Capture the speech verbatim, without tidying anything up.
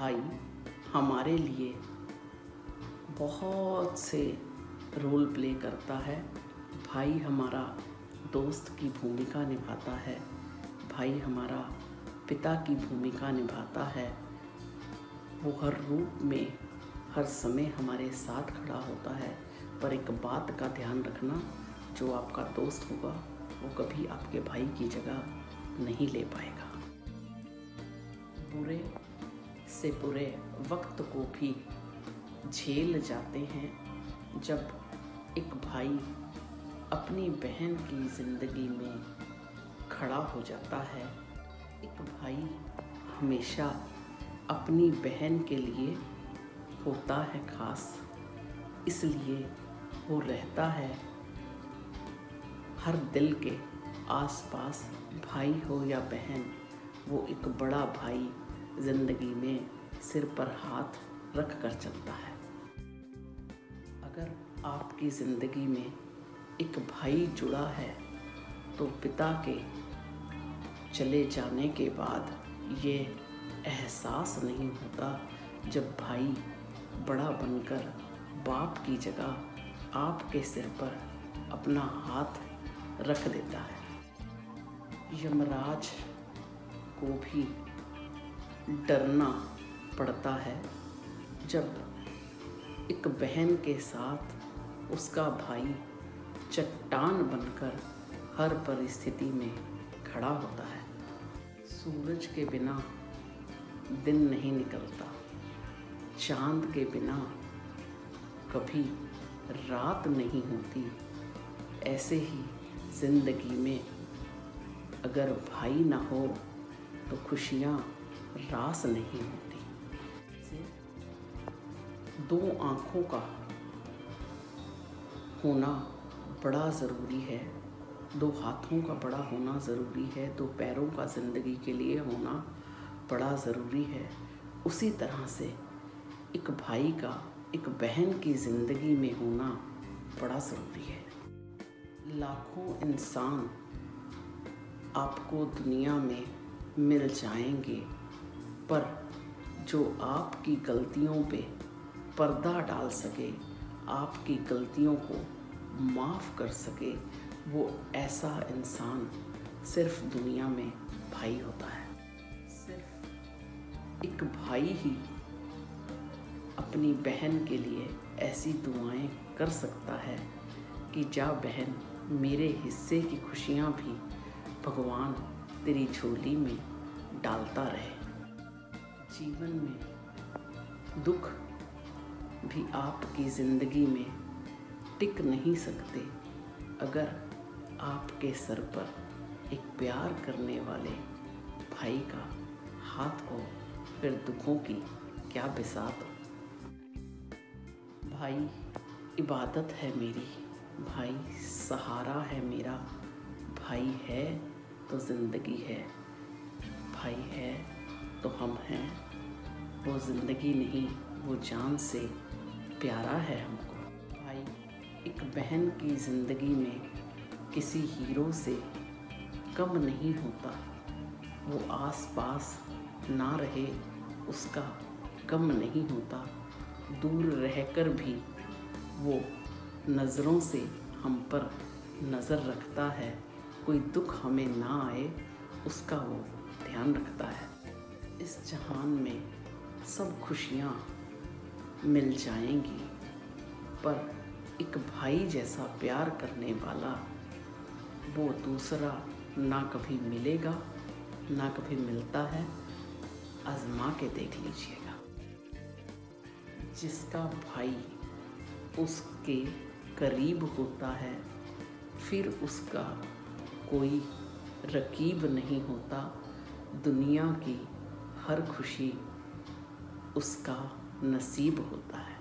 भाई हमारे लिए बहुत से रोल प्ले करता है। भाई हमारा दोस्त की भूमिका निभाता है। भाई हमारा पिता की भूमिका निभाता है। वो हर रूप में हर समय हमारे साथ खड़ा होता है। पर एक बात का ध्यान रखना, जो आपका दोस्त होगा वो कभी आपके भाई की जगह नहीं ले पाएगा। बुरे से बुरे वक्त को भी झेल जाते हैं जब एक भाई अपनी बहन की ज़िंदगी में खड़ा हो जाता है। एक भाई हमेशा अपनी बहन के लिए होता है खास, इसलिए वो रहता है हर दिल के आसपास। भाई हो या बहन, वो एक बड़ा भाई ज़िंदगी में सिर पर हाथ रख कर चलता है। अगर आपकी ज़िंदगी में एक भाई जुड़ा है तो पिता के चले जाने के बाद ये एहसास नहीं होता जब भाई बड़ा बनकर बाप की जगह आपके सिर पर अपना हाथ रख देता है। यमराज को भी डरना पड़ता है जब एक बहन के साथ उसका भाई चट्टान बनकर हर परिस्थिति में खड़ा होता है। सूरज के बिना दिन नहीं निकलता, चांद के बिना कभी रात नहीं होती। ऐसे ही ज़िंदगी में अगर भाई ना हो तो खुशियाँ रास नहीं होती। दो आँखों का होना बड़ा ज़रूरी है, दो हाथों का बड़ा होना ज़रूरी है, दो पैरों का ज़िंदगी के लिए होना बड़ा ज़रूरी है। उसी तरह से एक भाई का एक बहन की ज़िंदगी में होना बड़ा ज़रूरी है। लाखों इंसान आपको दुनिया में मिल जाएंगे, पर जो आपकी गलतियों पे पर्दा डाल सके, आपकी गलतियों को माफ़ कर सके, वो ऐसा इंसान सिर्फ दुनिया में भाई होता है। सिर्फ एक भाई ही अपनी बहन के लिए ऐसी दुआएं कर सकता है कि जा बहन, मेरे हिस्से की खुशियाँ भी भगवान तेरी झोली में डालता रहे। जीवन में दुख भी आपकी ज़िंदगी में टिक नहीं सकते अगर आपके सर पर एक प्यार करने वाले भाई का हाथ हो, फिर दुखों की क्या बिसात हो। भाई इबादत है मेरी, भाई सहारा है मेरा, भाई है तो ज़िंदगी है, भाई है तो हम हैं। वो ज़िंदगी नहीं, वो जान से प्यारा है हमको। भाई एक बहन की ज़िंदगी में किसी हीरो से कम नहीं होता। वो आस पास ना रहे उसका गम नहीं होता। दूर रहकर भी वो नज़रों से हम पर नज़र रखता है। कोई दुख हमें ना आए उसका वो ध्यान रखता है। इस जहान में सब खुशियाँ मिल जाएंगी, पर एक भाई जैसा प्यार करने वाला वो दूसरा ना कभी मिलेगा, ना कभी मिलता है। आजमा के देख लीजिएगा। जिसका भाई उसके करीब होता है, फिर उसका कोई रकीब नहीं होता। दुनिया की हर खुशी उसका नसीब होता है।